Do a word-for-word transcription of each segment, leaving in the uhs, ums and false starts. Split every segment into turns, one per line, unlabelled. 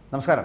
നമസ്കാരം.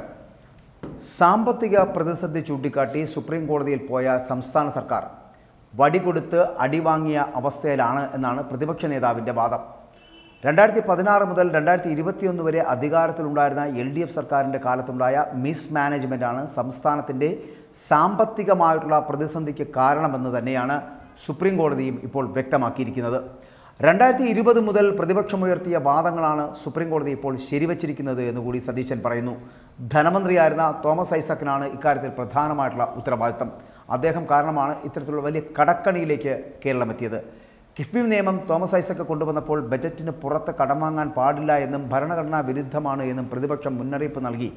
സാമ്പത്തിക പ്രതിസന്ധി ചൂണ്ടിക്കാട്ടി സുപ്രീം കോടതിയിൽ പോയ സംസ്ഥാന സർക്കാർ വടികൊടുത്ത് അടിവാങ്ങിയ അവസ്ഥയിലാണ് എന്നാണ് പ്രതിപക്ഷ നേതാവിൻ്റെ വാദം. രണ്ടായിരത്തി പതിനാറ് മുതൽ രണ്ടായിരത്തി ഇരുപത്തിയൊന്ന് വരെ അധികാരത്തിലുണ്ടായിരുന്ന എൽ ഡി എഫ് സർക്കാരിൻ്റെ കാലത്തുണ്ടായ മിസ് മാനേജ്മെൻറ്റാണ് സംസ്ഥാനത്തിൻ്റെ സാമ്പത്തികമായിട്ടുള്ള പ്രതിസന്ധിക്ക് കാരണമെന്ന് തന്നെയാണ് സുപ്രീം കോടതിയും ഇപ്പോൾ വ്യക്തമാക്കിയിരിക്കുന്നത്. രണ്ടായിരത്തി ഇരുപത് മുതൽ പ്രതിപക്ഷമുയർത്തിയ വാദങ്ങളാണ് സുപ്രീം കോടതി ഇപ്പോൾ ശരിവച്ചിരിക്കുന്നത് എന്നുകൂടി സതീശൻ പറയുന്നു. ധനമന്ത്രിയായിരുന്ന തോമസ് ഐസക്കിനാണ് ഇക്കാര്യത്തിൽ പ്രധാനമായിട്ടുള്ള ഉത്തരവാദിത്തം. അദ്ദേഹം കാരണമാണ് ഇത്തരത്തിലുള്ള വലിയ കടക്കണിയിലേക്ക് കേരളം എത്തിയത്. കിഫ്ബി നിയമം തോമസ് ഐസക്ക് കൊണ്ടുവന്നപ്പോൾ ബജറ്റിന് പുറത്ത് കടം വാങ്ങാൻ പാടില്ല എന്നും ഭരണഘടനാ വിരുദ്ധമാണ് എന്നും പ്രതിപക്ഷം മുന്നറിയിപ്പ് നൽകി.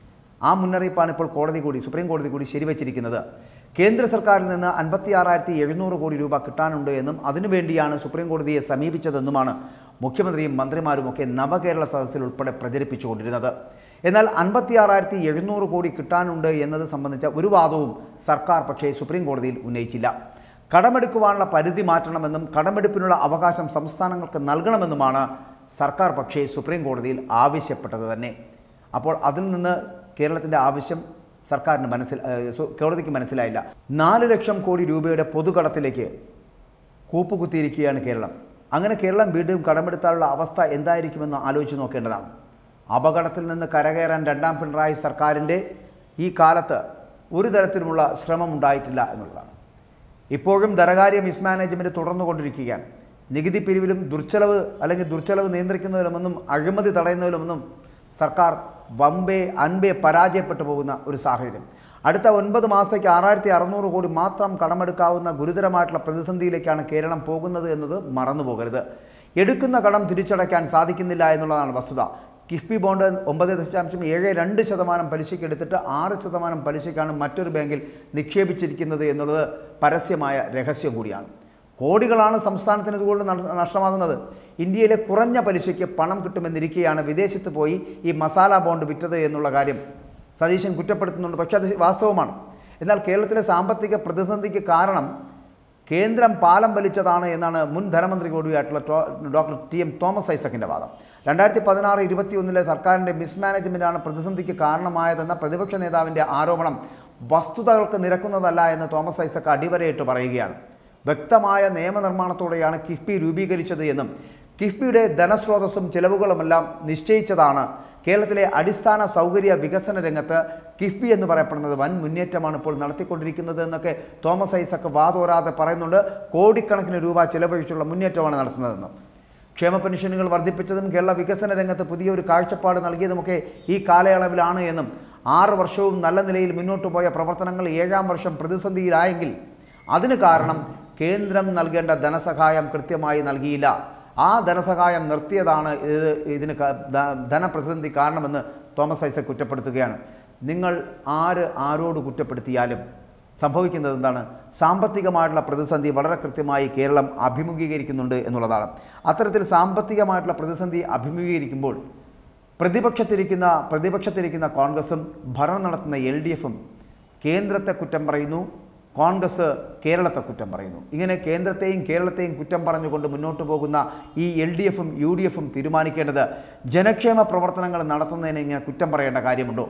ആ മുന്നറിയിപ്പാണ് ഇപ്പോൾ കോടതി കൂടി സുപ്രീം കോടതി കൂടി ശരിവച്ചിരിക്കുന്നത്. കേന്ദ്ര സർക്കാരിൽ നിന്ന് അൻപത്തി ആറായിരത്തി എഴുന്നൂറ് കോടി രൂപ കിട്ടാനുണ്ട് എന്നും അതിനുവേണ്ടിയാണ് സുപ്രീം കോടതിയെ സമീപിച്ചതെന്നുമാണ് മുഖ്യമന്ത്രിയും മന്ത്രിമാരുമൊക്കെ നവകേരള സദസ്സിൽ ഉൾപ്പെടെ പ്രചരിപ്പിച്ചുകൊണ്ടിരുന്നത്. എന്നാൽ അൻപത്തി ആറായിരത്തി എഴുന്നൂറ് കോടി കിട്ടാനുണ്ട് എന്നത് സംബന്ധിച്ച ഒരു വാദവും സർക്കാർ പക്ഷേ സുപ്രീം കോടതിയിൽ ഉന്നയിച്ചില്ല. കടമെടുക്കുവാനുള്ള പരിധി മാറ്റണമെന്നും കടമെടുപ്പിനുള്ള അവകാശം സംസ്ഥാനങ്ങൾക്ക് നൽകണമെന്നുമാണ് സർക്കാർ പക്ഷേ സുപ്രീം കോടതിയിൽ ആവശ്യപ്പെട്ടത് തന്നെ. അപ്പോൾ അതിൽ നിന്ന് കേരളത്തിൻ്റെ ആവശ്യം സർക്കാരിന് മനസ്സിൽ കോടതിക്ക് മനസ്സിലായില്ല. നാല് ലക്ഷം കോടി രൂപയുടെ പൊതുകടത്തിലേക്ക് കൂപ്പുകുത്തിയിരിക്കുകയാണ് കേരളം. അങ്ങനെ കേരളം വീണ്ടും കടമെടുത്താനുള്ള അവസ്ഥ എന്തായിരിക്കുമെന്ന് ആലോചിച്ച് നോക്കേണ്ടതാണ്. അപകടത്തിൽ നിന്ന് കരകയറാൻ രണ്ടാം പിണറായി സർക്കാരിൻ്റെ ഈ കാലത്ത് ഒരു തരത്തിലുമുള്ള ശ്രമം ഉണ്ടായിട്ടില്ല എന്നുള്ളതാണ്. ഇപ്പോഴും ധനകാര്യ മിസ്മാനേജ്മെൻറ്റ് തുടർന്നുകൊണ്ടിരിക്കുകയാണ്. നികുതി പിരിവിലും ദുർച്ചെലവ് അല്ലെങ്കിൽ ദുർച്ചെലവ് നിയന്ത്രിക്കുന്നതിലുമൊന്നും അഴിമതി തടയുന്നതിലുമൊന്നും സർക്കാർ വമ്പേ അൻപേ പരാജയപ്പെട്ടു പോകുന്ന ഒരു സാഹചര്യം. അടുത്ത ഒൻപത് മാസത്തേക്ക് ആറായിരത്തി അറുന്നൂറ് കോടി മാത്രം കടമെടുക്കാവുന്ന ഗുരുതരമായിട്ടുള്ള പ്രതിസന്ധിയിലേക്കാണ് കേരളം പോകുന്നത് എന്നത് മറന്നു പോകരുത്. എടുക്കുന്ന കടം തിരിച്ചടയ്ക്കാൻ സാധിക്കുന്നില്ല എന്നുള്ളതാണ് വസ്തുത. കിഫ്ബി ബോണ്ട് ഒമ്പത് ദശാംശം ഏഴ് രണ്ട് ശതമാനം പലിശയ്ക്ക് എടുത്തിട്ട് ആറ് ശതമാനം പലിശയ്ക്കാണ് മറ്റൊരു ബാങ്കിൽ നിക്ഷേപിച്ചിരിക്കുന്നത് എന്നുള്ളത് പരസ്യമായ രഹസ്യം കൂടിയാണ്. കോടികളാണ് സംസ്ഥാനത്തിന് ഇതുകൊണ്ട് നഷ്ടമാകുന്നത്. ഇന്ത്യയിലെ കുറഞ്ഞ പലിശയ്ക്ക് പണം കിട്ടുമെന്നിരിക്കെയാണ് വിദേശത്ത് പോയി ഈ മസാല ബോണ്ട് വിറ്റത് എന്നുള്ള കാര്യം സതീശൻ കുറ്റപ്പെടുത്തുന്നുണ്ട്. പക്ഷേ അത് വാസ്തവമാണ്. എന്നാൽ കേരളത്തിലെ സാമ്പത്തിക പ്രതിസന്ധിക്ക് കാരണം കേന്ദ്രം പാലം വലിച്ചതാണ് എന്നാണ് മുൻ ധനമന്ത്രി കൂടിയായിട്ടുള്ള ഡോക്ടർ ടി എം തോമസ് ഐസക്കിൻ്റെ വാദം. രണ്ടായിരത്തി പതിനാറ് ഇരുപത്തി ഒന്നിലെ സർക്കാരിൻ്റെ മിസ്മാനേജ്മെൻറ്റാണ് പ്രതിസന്ധിക്ക് കാരണമായതെന്ന പ്രതിപക്ഷ നേതാവിൻ്റെ ആരോപണം വസ്തുതകൾക്ക് നിരക്കുന്നതല്ല എന്ന് തോമസ് ഐസക്ക് അടിവരയിട്ട് പറയുകയാണ്. വ്യക്തമായ നിയമനിർമ്മാണത്തോടെയാണ് കിഫ്ബി രൂപീകരിച്ചത് എന്നും കിഫ്ബിയുടെ ധനസ്രോതസ്സും ചിലവുകളുമെല്ലാം നിശ്ചയിച്ചതാണ്. കേരളത്തിലെ അടിസ്ഥാന സൗകര്യ വികസന രംഗത്ത് കിഫ്ബി എന്ന് പറയപ്പെടുന്നത് വൻ മുന്നേറ്റമാണ് ഇപ്പോൾ നടത്തിക്കൊണ്ടിരിക്കുന്നത് എന്നൊക്കെ തോമസ് ഐസക്ക് വാതോരാതെ പറയുന്നുണ്ട്. കോടിക്കണക്കിന് രൂപ ചിലവഴിച്ചുള്ള മുന്നേറ്റമാണ് നടത്തുന്നതെന്നും ക്ഷേമ പെൻഷനുകൾ വർദ്ധിപ്പിച്ചതും കേരള വികസന രംഗത്ത് പുതിയൊരു കാഴ്ചപ്പാട് നൽകിയതുമൊക്കെ ഈ കാലയളവിലാണ് എന്നും ആറ് വർഷവും നല്ല നിലയിൽ മുന്നോട്ട് പോയ പ്രവർത്തനങ്ങൾ ഏഴാം വർഷം പ്രതിസന്ധിയിലായെങ്കിൽ അതിന് കാരണം കേന്ദ്രം നൽകേണ്ട ധനസഹായം കൃത്യമായി നൽകിയില്ല. ആ ധനസഹായം നിർത്തിയതാണ് ഇത് ഇതിന് ധനപ്രതിസന്ധി കാരണമെന്ന് തോമസ് ഐസക് കുറ്റപ്പെടുത്തുകയാണ്. നിങ്ങൾ ആര് ആരോട് കുറ്റപ്പെടുത്തിയാലും സംഭവിക്കുന്നത് എന്താണ്? സാമ്പത്തികമായിട്ടുള്ള പ്രതിസന്ധി വളരെ കൃത്യമായി കേരളം അഭിമുഖീകരിക്കുന്നുണ്ട് എന്നുള്ളതാണ്. അത്തരത്തിൽ സാമ്പത്തികമായിട്ടുള്ള പ്രതിസന്ധി അഭിമുഖീകരിക്കുമ്പോൾ പ്രതിപക്ഷത്തിരിക്കുന്ന പ്രതിപക്ഷത്തിരിക്കുന്ന കോൺഗ്രസും ഭരണം നടത്തുന്ന എൽ ഡി എഫും കേന്ദ്രത്തെ കുറ്റം പറയുന്നു, കോൺഗ്രസ് കേരളത്തെ കുറ്റം പറയുന്നു. ഇങ്ങനെ കേന്ദ്രത്തെയും കേരളത്തെയും കുറ്റം പറഞ്ഞുകൊണ്ട് മുന്നോട്ട് പോകുന്ന ഈ എൽ ഡി എഫും യു ഡി എഫും തീരുമാനിക്കേണ്ടത് ജനക്ഷേമ പ്രവർത്തനങ്ങൾ നടത്തുന്നതിന് ഇങ്ങനെ കുറ്റം പറയേണ്ട കാര്യമുണ്ടോ?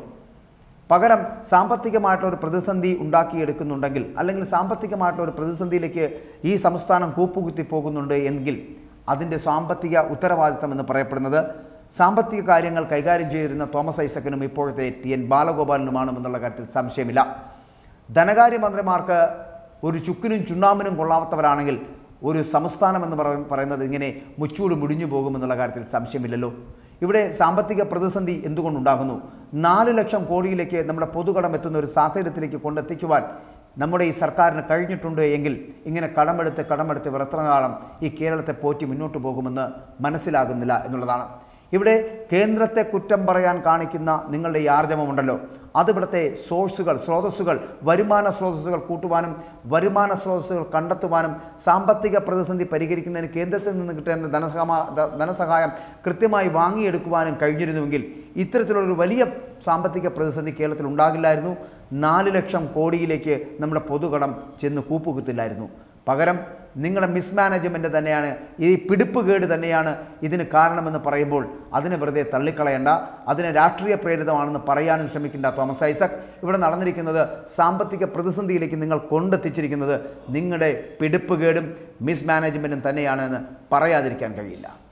പകരം സാമ്പത്തികമായിട്ടുള്ള ഒരു പ്രതിസന്ധി ഉണ്ടാക്കിയെടുക്കുന്നുണ്ടെങ്കിൽ അല്ലെങ്കിൽ സാമ്പത്തികമായിട്ടുള്ള ഒരു പ്രതിസന്ധിയിലേക്ക് ഈ സംസ്ഥാനം കൂപ്പുകുത്തി പോകുന്നുണ്ട് എങ്കിൽ അതിൻ്റെ സാമ്പത്തിക ഉത്തരവാദിത്തം എന്ന് പറയപ്പെടുന്നത് സാമ്പത്തിക കാര്യങ്ങൾ കൈകാര്യം ചെയ്തിരുന്ന തോമസ് ഐസക്കിനും ഇപ്പോഴത്തെ ടി എൻ ബാലഗോപാലിനുമാണെന്നുള്ള കാര്യത്തിൽ സംശയമില്ല. ധനകാര്യമന്ത്രിമാർക്ക് ഒരു ചുക്കിനും ചുണ്ണാമ്പിനും കൊള്ളാത്തവരാണെങ്കിൽ ഒരു സംസ്ഥാനം എന്ന് പറയുന്നത് ഇങ്ങനെ മുച്ചൂട് മുടിഞ്ഞു പോകുമെന്നുള്ള കാര്യത്തിൽ സംശയമില്ലല്ലോ. ഇവിടെ സാമ്പത്തിക പ്രതിസന്ധി എന്തുകൊണ്ടുണ്ടാകുന്നു? നാല് ലക്ഷം കോടിയിലേക്ക് നമ്മുടെ പൊതുകടം എത്തുന്ന ഒരു സാഹചര്യത്തിലേക്ക് കൊണ്ടെത്തിക്കുവാൻ നമ്മുടെ ഈ സർക്കാരിന് കഴിഞ്ഞിട്ടുണ്ട് എങ്കിൽ ഇങ്ങനെ കടമെടുത്ത് കടമെടുത്ത് എത്രകാലം ഈ കേരളത്തെ പോറ്റി മുന്നോട്ട് പോകുമെന്ന് മനസ്സിലാകുന്നില്ല എന്നുള്ളതാണ്. ഇവിടെ കേന്ദ്രത്തെ കുറ്റം പറയാൻ കാണിക്കുന്ന നിങ്ങളുടെ ഈ ആർജവമുണ്ടല്ലോ, അതിവിടുത്തെ സോഴ്സുകൾ സ്രോതസ്സുകൾ വരുമാന സ്രോതസ്സുകൾ കൂട്ടുവാനും വരുമാന സ്രോതസ്സുകൾ കണ്ടെത്തുവാനും സാമ്പത്തിക പ്രതിസന്ധി പരിഹരിക്കുന്നതിന് കേന്ദ്രത്തിൽ നിന്ന് കിട്ടേണ്ട ധനസഹായ ധനസഹായം കൃത്യമായി വാങ്ങിയെടുക്കുവാനും കഴിഞ്ഞിരുന്നുവെങ്കിൽ ഇത്തരത്തിലുള്ളൊരു വലിയ സാമ്പത്തിക പ്രതിസന്ധി കേരളത്തിൽ ഉണ്ടാകില്ലായിരുന്നു. നാല് ലക്ഷം കോടിയിലേക്ക് നമ്മുടെ പൊതുകടം ചെന്ന് കൂപ്പുകുത്തില്ലായിരുന്നു. പകരം നിങ്ങളുടെ മിസ്മാനേജ്മെൻറ്റ് തന്നെയാണ്, ഈ പിടിപ്പുകേട് തന്നെയാണ് ഇതിന് കാരണമെന്ന് പറയുമ്പോൾ അതിനെ വെറുതെ തള്ളിക്കളയേണ്ട, അതിനെ രാഷ്ട്രീയ പ്രേരിതമാണെന്ന് പറയാനും ശ്രമിക്കേണ്ട തോമസ് ഐസക്. ഇവിടെ നടന്നിരിക്കുന്നത് സാമ്പത്തിക പ്രതിസന്ധിയിലേക്ക് നിങ്ങൾ കൊണ്ടെത്തിച്ചിരിക്കുന്നത് നിങ്ങളുടെ പിടിപ്പുകേടും മിസ്മാനേജ്മെൻറ്റും തന്നെയാണ് എന്ന് പറയാതിരിക്കാൻ കഴിയില്ല.